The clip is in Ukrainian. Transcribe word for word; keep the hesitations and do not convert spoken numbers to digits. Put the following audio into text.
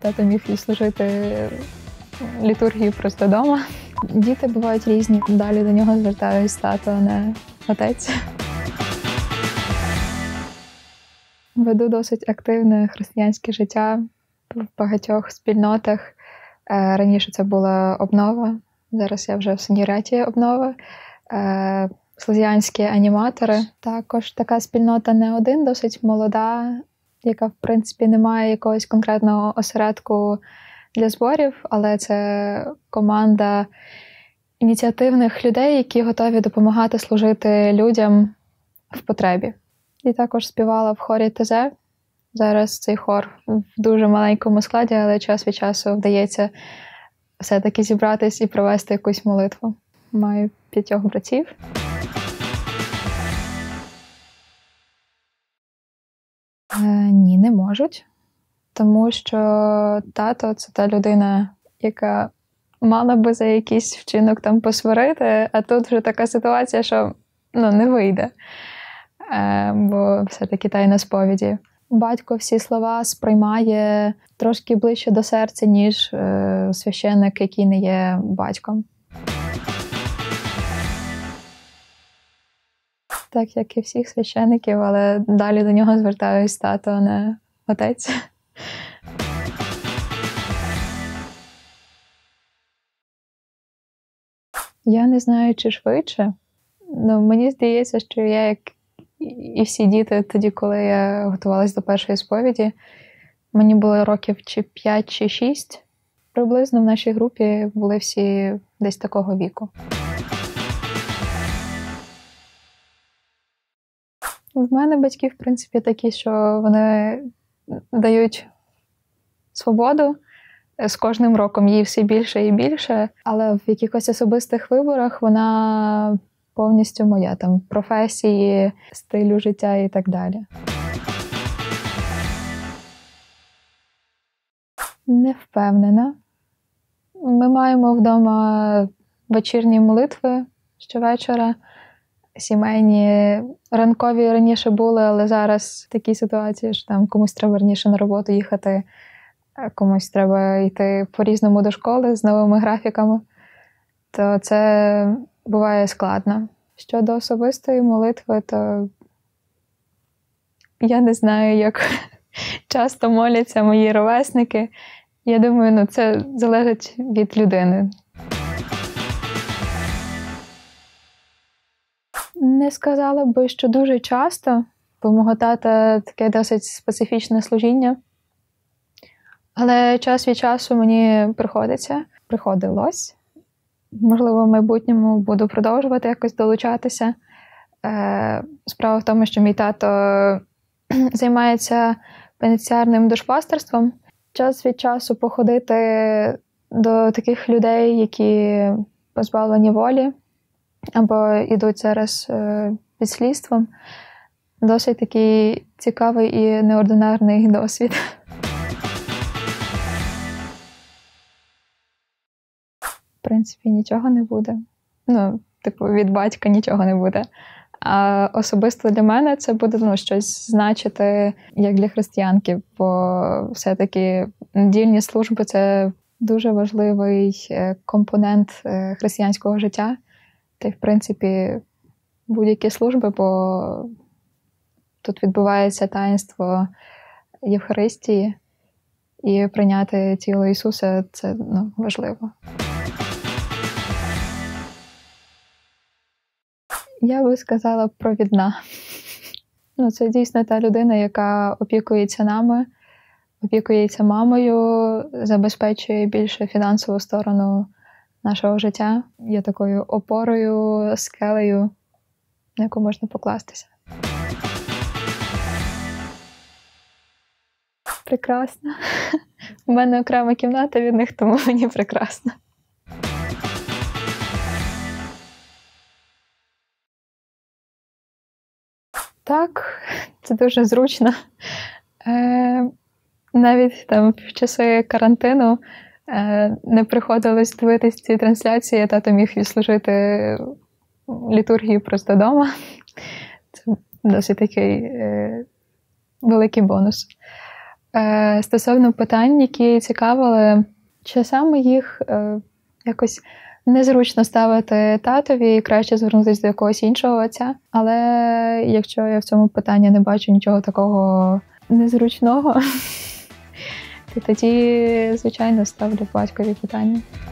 Тато міг відслужити літургію просто вдома. Діти бувають різні. Далі до нього звертаюсь тато, а не отець. Веду досить активне християнське життя в багатьох спільнотах. Раніше це була обнова, зараз я вже в сеньоріаті обнови. Слезіанські аніматори. Також така спільнота не один, досить молода, яка, в принципі, не має якогось конкретного осередку для зборів, але це команда ініціативних людей, які готові допомагати служити людям в потребі. І також співала в хорі ТЗ. Зараз цей хор в дуже маленькому складі, але час від часу вдається все-таки зібратись і провести якусь молитву. Маю п'ятьох братів. Е, ні, не можуть. Тому що тато – це та людина, яка мала би за якийсь вчинок там посварити, а тут вже така ситуація, що ну, не вийде. Е, бо все-таки тайна сповіді. Батько всі слова сприймає трошки ближче до серця, ніж е, священник, який не є батьком. Так, як і всіх священиків, але далі до нього звертаюсь тато, а не отець. Я не знаю, чи швидше. Ну, мені здається, що я, як і всі діти, тоді, коли я готувалася до першої сповіді, мені було років чи п'ять, чи шість. Приблизно в нашій групі були всі десь такого віку. В мене батьки, в принципі, такі, що вони дають свободу. З кожним роком їй все більше і більше, але в якихось особистих виборах вона повністю моя, там, професії, стилю життя і так далі. Не впевнена. Ми маємо вдома вечірні молитви щовечора. Сімейні, ранкові раніше були, але зараз такі ситуації, що там комусь треба раніше на роботу їхати, комусь треба йти по-різному до школи з новими графіками, то це буває складно. Щодо особистої молитви, то я не знаю, як часто моляться мої ровесники. Я думаю, ну, це залежить від людини. Не сказала би, що дуже часто, бо мого тата таке досить специфічне служіння. Але час від часу мені приходиться, приходилось. Можливо, в майбутньому буду продовжувати якось долучатися. Справа в тому, що мій тато займається пенітенціарним душпастерством. Час від часу походити до таких людей, які позбавлені волі, або йдуть зараз під слідством. Досить такий цікавий і неординарний досвід. В принципі, нічого не буде. Ну, типу, від батька нічого не буде. А особисто для мене це буде ну, щось значити, як для християнки, бо все-таки недільні служби – це дуже важливий компонент християнського життя. Та й, в принципі, будь-які служби, бо тут відбувається таїнство Євхаристії, і прийняти тіло Ісуса – це ну, важливо. Я би сказала провідна. Ну, це дійсно та людина, яка опікується нами, опікується мамою, забезпечує більше фінансову сторону нашого життя. Є такою опорою, скелею, на яку можна покластися. Прекрасно. У мене окрема кімната від них, тому мені прекрасно. Так, це дуже зручно. Е, навіть там в часи карантину е, не приходилось дивитись ці трансляції, тато міг відслужити літургію просто вдома. Це досить такий е, великий бонус. Е, стосовно питань, які цікавили, часами їх е, якось незручно ставити татові і краще звернутися до якогось іншого отця. Але якщо я в цьому питанні не бачу нічого такого незручного, то тоді, звичайно, ставлю батькові питання.